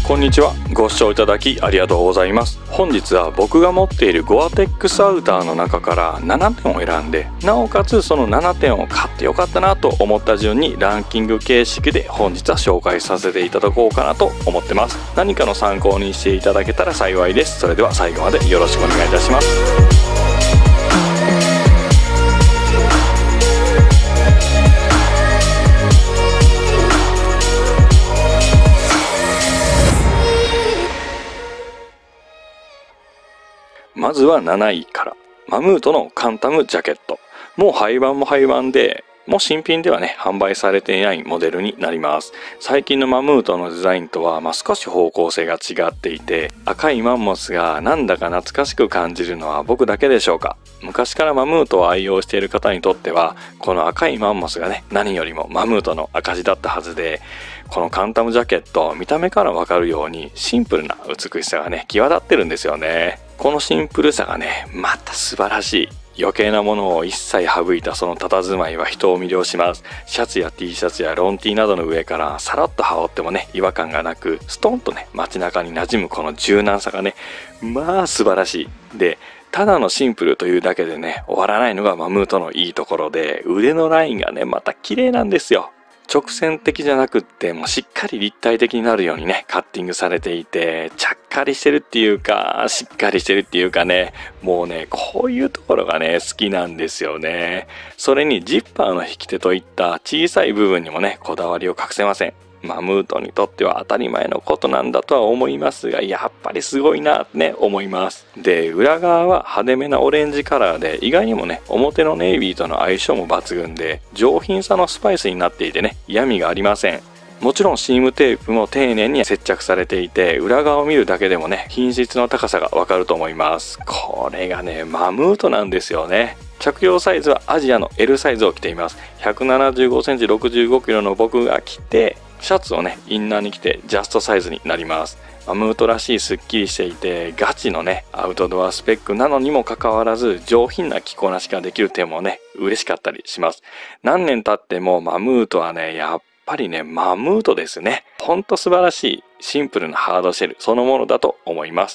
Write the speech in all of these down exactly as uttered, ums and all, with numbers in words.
こんにちは。ご視聴いただきありがとうございます。本日は僕が持っているゴアテックスアウターの中からななてんを選んで、なおかつそのななてんを買ってよかったなと思った順にランキング形式で本日は紹介させていただこうかなと思ってます。何かの参考にしていただけたら幸いです。それでは最後までよろしくお願いいたします。まずはなないから、マムートのカンタムジャケット。もう廃盤も廃盤で、もう新品ではね、販売されていないモデルになります。最近のマムートのデザインとは、まあ、少し方向性が違っていて、赤いマンモスがなんだか懐かしく感じるのは僕だけでしょうか。昔からマムートを愛用している方にとっては、この赤いマンモスがね、何よりもマムートの証だったはずで、このカンタムジャケット、見た目からわかるようにシンプルな美しさがね、際立ってるんですよね。このシンプルさがね、また素晴らしい。余計なものを一切省いたその佇まいは人を魅了します。シャツや T シャツやロン T などの上からさらっと羽織ってもね、違和感がなく、ストンとね、街中に馴染むこの柔軟さがね、まあ素晴らしい。で、ただのシンプルというだけでね、終わらないのがマムートのいいところで、腕のラインがね、また綺麗なんですよ。直線的じゃなくってもうしっかり立体的になるようにねカッティングされていて、ちゃっかりしてるっていうかしっかりしてるっていうかね、もうねこういうところがね好きなんですよね。それにジッパーの引き手といった小さい部分にもねこだわりを隠せません。マムートにとっては当たり前のことなんだとは思いますが、やっぱりすごいなってね思います。で、裏側は派手めなオレンジカラーで、意外にもね表のネイビーとの相性も抜群で、上品さのスパイスになっていてね嫌味がありません。もちろんシームテープも丁寧に接着されていて、裏側を見るだけでもね品質の高さがわかると思います。これがねマムートなんですよね。着用サイズはアジアの エル サイズを着ています。ひゃくななじゅうごセンチろくじゅうごキロの僕が着て、シャツをねインナーに着てジャストサイズになります。マムートらしいスッキリしていてガチのねアウトドアスペックなのにもかかわらず上品な着こなしができる点もね嬉しかったりします。何年経ってもマムートはねやっぱりねマムートですね。ほんと素晴らしいシンプルなハードシェルそのものだと思います。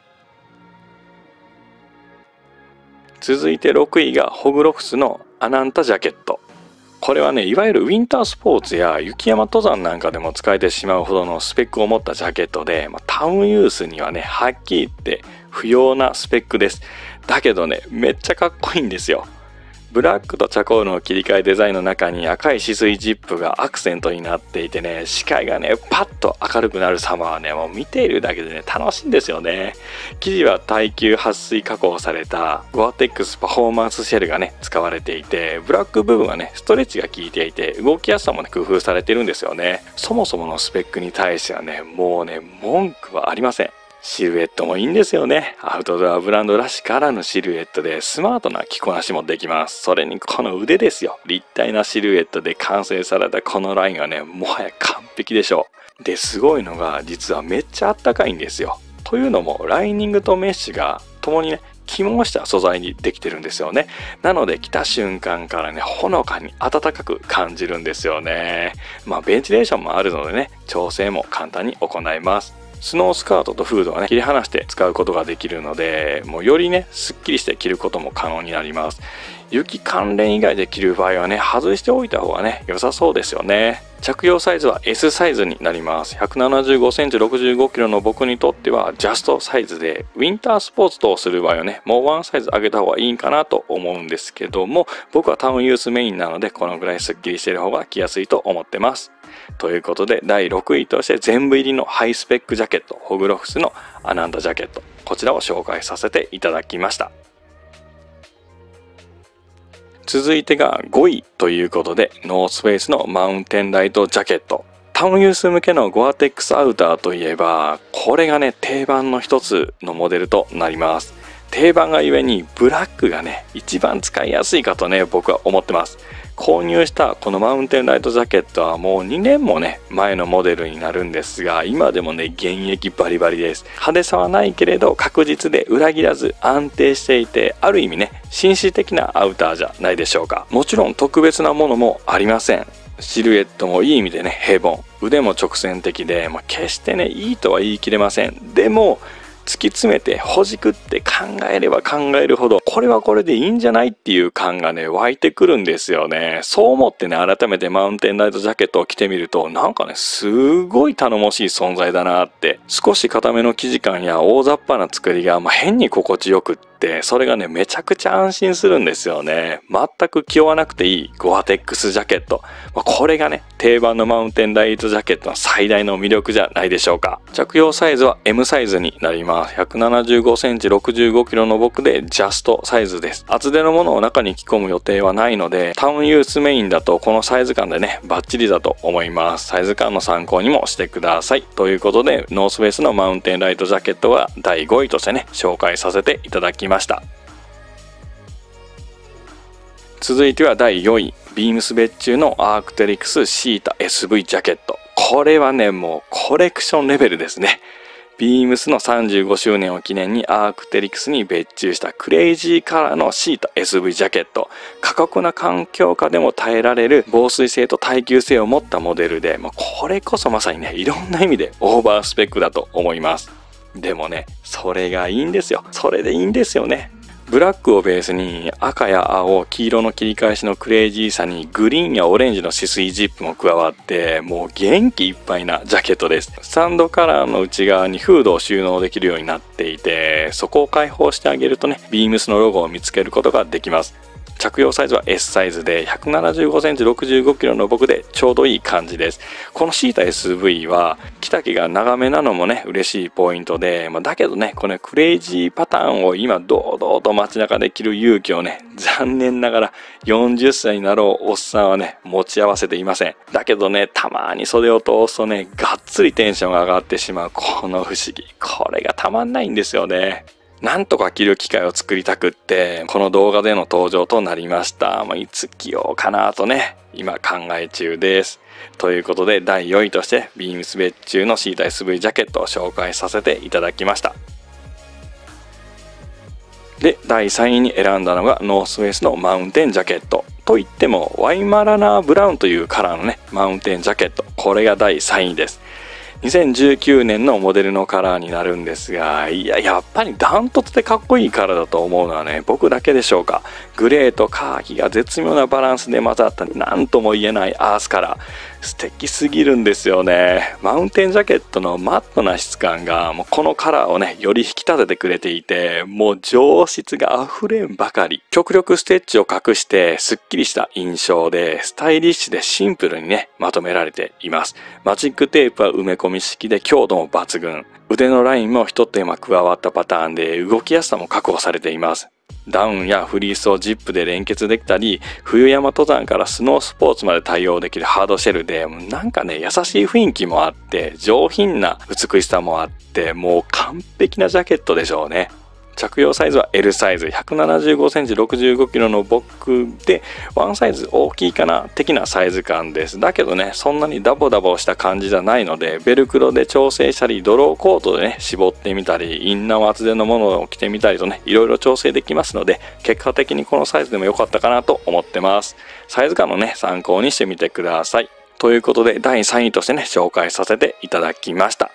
続いてろくいがホグロフスのアナンタジャケット。これはねいわゆるウィンタースポーツや雪山登山なんかでも使えてしまうほどのスペックを持ったジャケットで、まあ、タウンユースにはねはっきり言って不要なスペックです。だけどねめっちゃかっこいいんですよ。ブラックとチャコールの切り替えデザインの中に赤い止水ジップがアクセントになっていてね、視界がねパッと明るくなる様はねもう見ているだけでね楽しいんですよね。生地は耐久撥水加工されたゴアテックスパフォーマンスシェルがね使われていて、ブラック部分はねストレッチが効いていて動きやすさもね工夫されてるんですよね。そもそものスペックに対してはねもうね文句はありません。シルエットもいいんですよね。アウトドアブランドらしからぬシルエットでスマートな着こなしもできます。それにこの腕ですよ。立体なシルエットで完成されたこのラインはねもはや完璧でしょう。で、すごいのが実はめっちゃあったかいんですよ。というのもライニングとメッシュが共にね起毛した素材にできてるんですよね。なので着た瞬間からねほのかに暖かく感じるんですよね。まあベンチレーションもあるのでね調整も簡単に行えます。スノースカートとフードはね切り離して使うことができるので、もうよりねすっきりして着ることも可能になります。雪関連以外で着る場合はね外しておいた方がね良さそうですよね。着用サイズは エス サイズになります。ひゃくななじゅうごセンチろくじゅうごキロの僕にとってはジャストサイズで、ウィンタースポーツとする場合はねもうワンサイズ上げた方がいいんかなと思うんですけども、僕はタウンユースメインなのでこのぐらいすっきりしている方が着やすいと思ってます。ということでだいろくいとして全部入りのハイスペックジャケット、ホグロフスのアナンタジャケット、こちらを紹介させていただきました。続いてがごいということで、ノースフェイスのマウンテンライトジャケット。タウンユース向けのゴアテックスアウターといえば、これがね定番の一つのモデルとなります。定番がゆえにブラックがね一番使いやすいかとね僕は思ってます。購入したこのマウンテンライトジャケットはもうにねんもね前のモデルになるんですが、今でもね現役バリバリです。派手さはないけれど確実で裏切らず安定していて、ある意味ね紳士的なアウターじゃないでしょうか。もちろん特別なものもありません。 シルエットもいい意味でね平凡、腕も直線的で、まあ、決してねいいとは言い切れません。でも突き詰めてほじくって考えれば考えるほど、これはこれでいいんじゃないっていう感がね湧いてくるんですよね。そう思ってね改めてマウンテンライトジャケットを着てみると、なんかねすごい頼もしい存在だなって。少し硬めの生地感や大雑把な作りが、まあ、変に心地よくって、それがねめちゃくちゃ安心するんですよね。全く気負わなくていいゴアテックスジャケット、まあ、これがね定番のマウンテンライトジャケットの最大の魅力じゃないでしょうか。着用サイズは エム サイズになります。ひゃくななじゅうごセンチ、ろくじゅうごキロの僕でジャストサイズです。厚手のものを中に着込む予定はないので、タウンユースメインだとこのサイズ感でねバッチリだと思います。サイズ感の参考にもしてください。ということでノースフェイスのマウンテンライトジャケットはだいごいとしてね紹介させていただきました。続いてはだいよんい、ビームス別注のアークテリクスシータ エスブイ ジャケット。これはねもうコレクションレベルですね。ビームスのさんじゅうごしゅうねんを記念にアークテリクスに別注したクレイジーカラーのシータ エスブイ ジャケット。過酷な環境下でも耐えられる防水性と耐久性を持ったモデルで、もうこれこそまさにねいろんな意味でオーバースペックだと思います。でもねそれがいいんですよ。それでいいんですよね。ブラックをベースに赤や青、黄色の切り返しのクレイジーさにグリーンやオレンジの止水ジップも加わって、もう元気いっぱいなジャケットです。スタンドカラーの内側にフードを収納できるようになっていて、そこを開放してあげるとね、ビームスのロゴを見つけることができます。着用サイズは エス サイズでひゃくななじゅうごセンチ、ろくじゅうごキロの僕でちょうどいい感じです。このシータ エスブイ は着丈が長めなのもね嬉しいポイントで、まあ、だけどねこのクレイジーパターンを今堂々と街中で着る勇気をね残念ながらよんじゅっさいになろうおっさんはね持ち合わせていません。だけどねたまに袖を通すとねがっつりテンションが上がってしまうこの不思議、これがたまんないんですよね。なんとか着る機会を作りたくってこの動画での登場となりました。まあ、いつ着ようかなとね今考え中です。ということでだいよんいとしてビームス別注のシータ エスブイ ジャケットを紹介させていただきました。でだいさんいに選んだのがノースフェイスのマウンテンジャケットといってもワイマラナーブラウンというカラーのねマウンテンジャケット、これがだいさんいです。にせんじゅうきゅうねんのモデルのカラーになるんですが、いややっぱりダントツでかっこいいカラーだと思うのはね僕だけでしょうか。グレーとカーキが絶妙なバランスで混ざった何とも言えないアースカラー、素敵すぎるんですよね。マウンテンジャケットのマットな質感がもうこのカラーをねより引き立ててくれていて、もう上質が溢れんばかり。極力ステッチを隠してすっきりした印象でスタイリッシュでシンプルにねまとめられています。マジックテープは埋め込み式で強度も抜群、腕のラインも一手間加わったパターンで動きやすさも確保されています。ダウンやフリースをジップで連結できたり、冬山登山からスノースポーツまで対応できるハードシェルで、なんかね優しい雰囲気もあって上品な美しさもあって、もう完璧なジャケットでしょうね。着用サイズは エル サイズ、ひゃくななじゅうごセンチ、ろくじゅうごキロの僕でワンサイズ大きいかな的なサイズ感です。だけどねそんなにダボダボした感じじゃないので、ベルクロで調整したりドローコートでね絞ってみたり、インナー厚手のものを着てみたりとねいろいろ調整できますので、結果的にこのサイズでも良かったかなと思ってます。サイズ感のね参考にしてみてください。ということでだいさんいとしてね紹介させていただきました。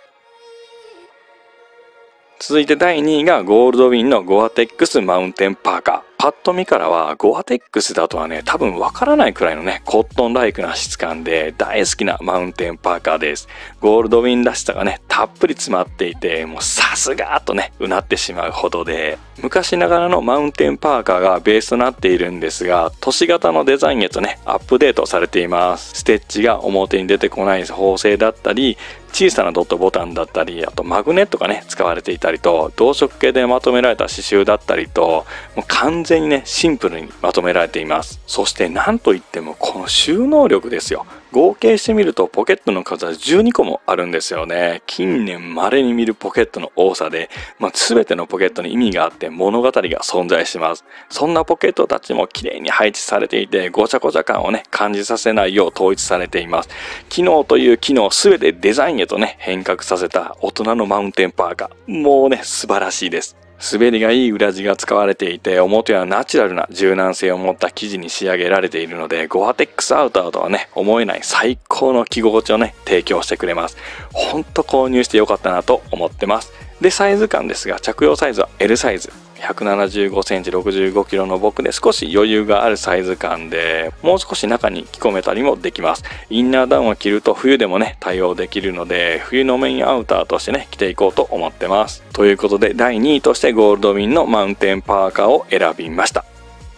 続いてだいにいがゴールドウィンのゴアテックスマウンテンパーカー。パッと見からはゴアテックスだとはね多分わからないくらいのねコットンライクな質感で大好きなマウンテンパーカーです。ゴールドウィンらしさがねたっぷり詰まっていて、もうさすがとねうなってしまうほどで、昔ながらのマウンテンパーカーがベースとなっているんですが、都市型のデザインへとねアップデートされています。ステッチが表に出てこない縫製だったり、小さなドットボタンだったり、あとマグネットがね使われていたりと、同色系でまとめられた刺繍だったりと、もう完全にねシンプルにまとめられています。そしてなんといってもこの収納力ですよ。合計してみるとポケットの数はじゅうにこもあるんですよね。近年稀に見るポケットの多さで、まあ、全てのポケットに意味があって物語が存在します。そんなポケットたちも綺麗に配置されていて、ごちゃごちゃ感をね感じさせないよう統一されています。機能という機能を全てデザインへとね変革させた大人のマウンテンパーカー、もうね素晴らしいです。 滑りがいい裏地が使われていて、表はナチュラルな柔軟性を持った生地に仕上げられているので、ゴアテックスアウターとはね、思えない最高の着心地をね、提供してくれます。ほんと購入してよかったなと思ってます。で、サイズ感ですが、着用サイズは エル サイズ。ひゃくななじゅうごセンチ、ろくじゅうごキロの僕で少し余裕があるサイズ感で、もう少し中に着込めたりもできます。インナーダウンを着ると冬でもね、対応できるので、冬のメインアウターとしてね、着ていこうと思ってます。ということで、だいにいとしてゴールドウィンのマウンテンパーカーを選びました。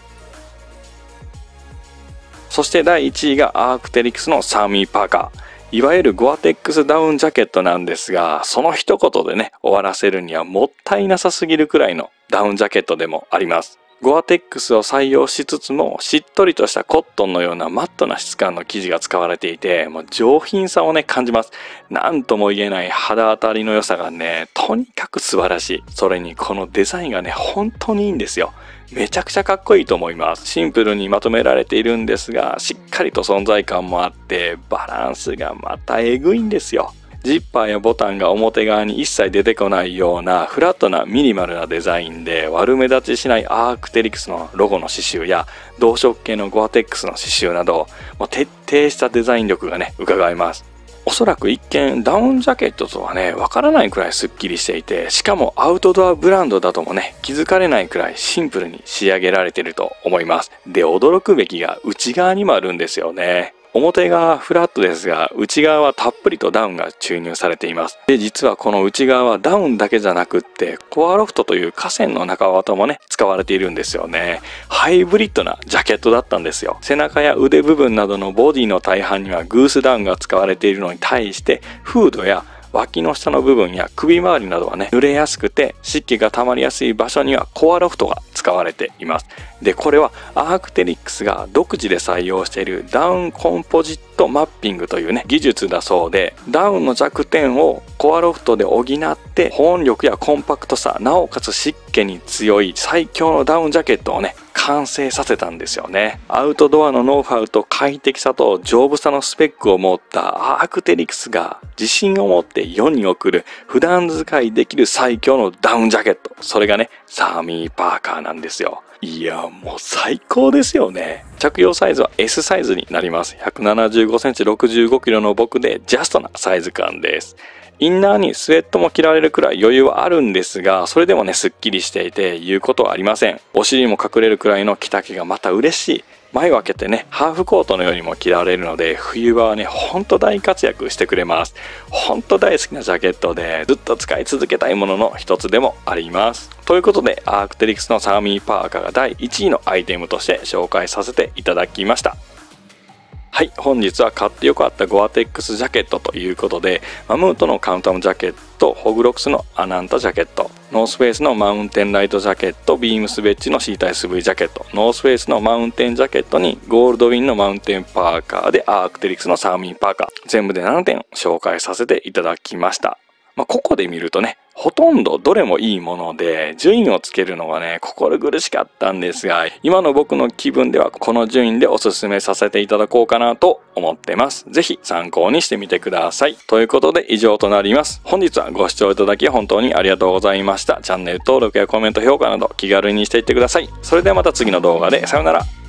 そしてだいいちいがアークテリクスのサーミーパーカー。いわゆるゴアテックスダウンジャケットなんですが、その一言でね、終わらせるにはもったいなさすぎるくらいのダウンジャケットでもあります。ゴアテックスを採用しつつも、しっとりとしたコットンのようなマットな質感の生地が使われていて、もう上品さをね、感じます。なんとも言えない肌当たりの良さがね、とにかく素晴らしい。それにこのデザインがね、本当にいいんですよ。めちゃくちゃかっこいいと思います。シンプルにまとめられているんですが、しっかりと存在感もあって、バランスがまたえぐいんですよ。ジッパーやボタンが表側に一切出てこないようなフラットなミニマルなデザインで、悪目立ちしないアークテリクスのロゴの刺繍や同色系のゴアテックスの刺繍など、もう徹底したデザイン力がね、伺えます。おそらく一見ダウンジャケットとはね、わからないくらいスッキリしていて、しかもアウトドアブランドだともね、気づかれないくらいシンプルに仕上げられていると思います。で、驚くべきが内側にもあるんですよね。表側はフラットですが、内側はたっぷりとダウンが注入されています。で、実はこの内側はダウンだけじゃなくって、コアロフトという河川の中綿もね、使われているんですよね。ハイブリッドなジャケットだったんですよ。背中や腕部分などのボディの大半にはグースダウンが使われているのに対して、フードや脇の下の部分や首周りなどはね、濡れやすくて湿気が溜まりやすい場所にはコアロフトが使われています。で、これはアークテリクスが独自で採用しているダウンコンポジットマッピングというね、技術だそうで、ダウンの弱点をコアロフトで補って保温力やコンパクトさ、なおかつ湿気に強い最強のダウンジャケットをね、完成させたんですよね。アウトドアのノウハウと快適さと丈夫さのスペックを持ったアークテリクスが自信を持って世に送る普段使いできる最強のダウンジャケット。それがね、サーミーパーカーなんですよ。いや、もう最高ですよね。着用サイズは エス サイズになります。ひゃくななじゅうごセンチ、ろくじゅうごキロの僕でジャストなサイズ感です。インナーにスウェットも着られるくらい余裕はあるんですが、それでもね、すっきりしていて言うことはありません。お尻も隠れるくらいの着丈がまた嬉しい。前を開けてね、ハーフコートのようにも着られるので、冬場はね、ほんと大活躍してくれます。ほんと大好きなジャケットで、ずっと使い続けたいものの一つでもあります。ということで、アークテリクスのサーミーパーカーがだいいちいのアイテムとして紹介させていただきました。はい、本日は買ってよかったゴアテックスジャケットということで、マムートのカウンタムジャケット、ホグロックスのアナンタジャケット、ノースフェイスのマウンテンライトジャケット、ビームスベッジの シー タイ エス ブイ ジャケット、ノースフェイスのマウンテンジャケットにゴールドウィンのマウンテンパーカーでアークテリクスのサーミーパーカー、全部でななてん紹介させていただきました。まあ、ここで見るとね、ほとんどどれもいいもので、順位をつけるのがね、心苦しかったんですが、今の僕の気分ではこの順位でおすすめさせていただこうかなと思ってます。ぜひ参考にしてみてください。ということで以上となります。本日はご視聴いただき本当にありがとうございました。チャンネル登録やコメント、評価など気軽にしていってください。それではまた次の動画でさよなら。